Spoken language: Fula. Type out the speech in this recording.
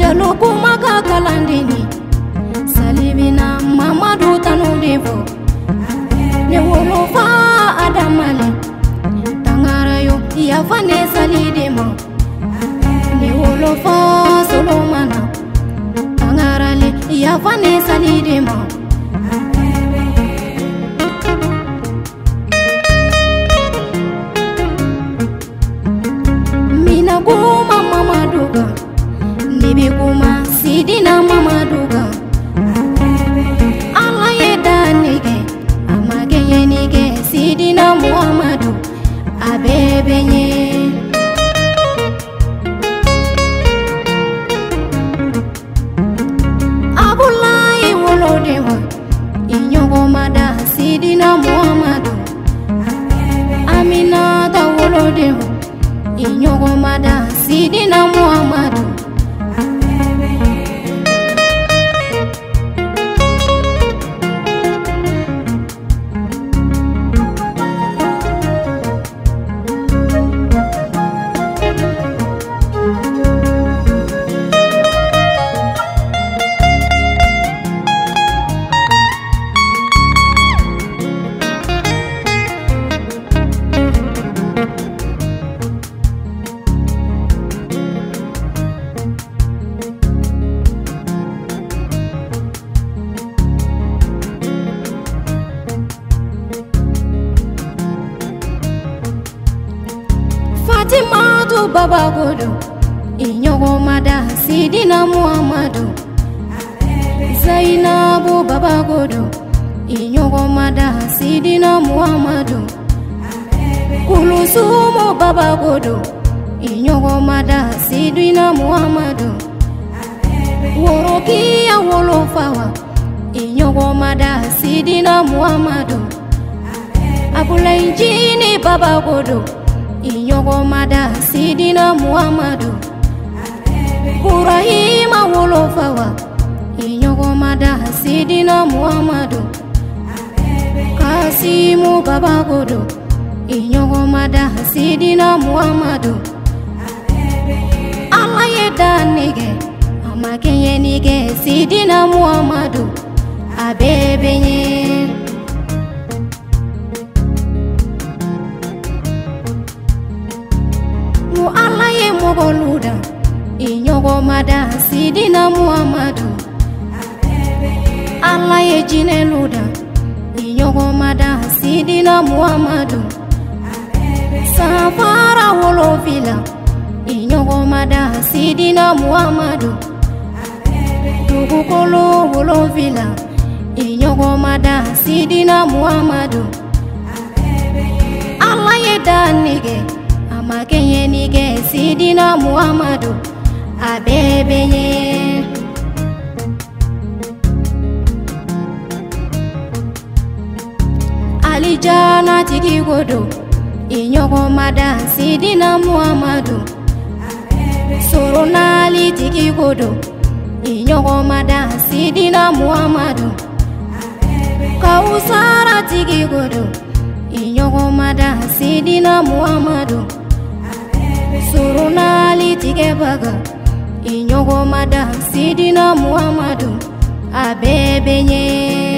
Jalo kumaka kalandini salibina Mamadu tanu devo ne wolofa adamale tangarayo yafane salidemo ne wolofa solomana tangarale yafane salidemo mina kuma Mamaduga nibi kuma sidina Mamaduga Allah yedanige amage yenige sidina Muhammadu abebenye Abulaye wolodewa inyogomada sidina Muhammadu Aminata wolodewa inyogomada sidina Muhammadu Fatimatu Baba Godo inyogomada sidina Muhammadu Zainabu Baba Godo inyogomada sidina Muhammadu Kulusumu Baba Godo inyogomada sidina Muhammadu Worokia wolofawa inyogomada sidina Muhammadu Abulainjini Baba Godo inyogomada sidina Muhammadu Burahima wolofawa inyogomada sidina Muhammadu Kasimu Baba Godo inyogomada sidina Muhammadu Allah yedanige amake yenige sidina Muhammadu abebenye Allah ye mogoluda inyogomada sidina Muhammadu Allah ye jineluda inyogomada sidina Muhammadu Safara wolovila inyogomada sidina Muhammadu Dugukolo wolovila inyogomada sidina Muhammadu Allah ye danige amake yenige sidina Muhammadu abebenye Alijana tigi godo inyogomada sidina Muhammadu Soronali tigi godo inyogomada sidina Muhammadu Kausara tigi godo inyogomada sidina Muhammadu Soronali tige baga inyogomada sidina Muhammadu abebenye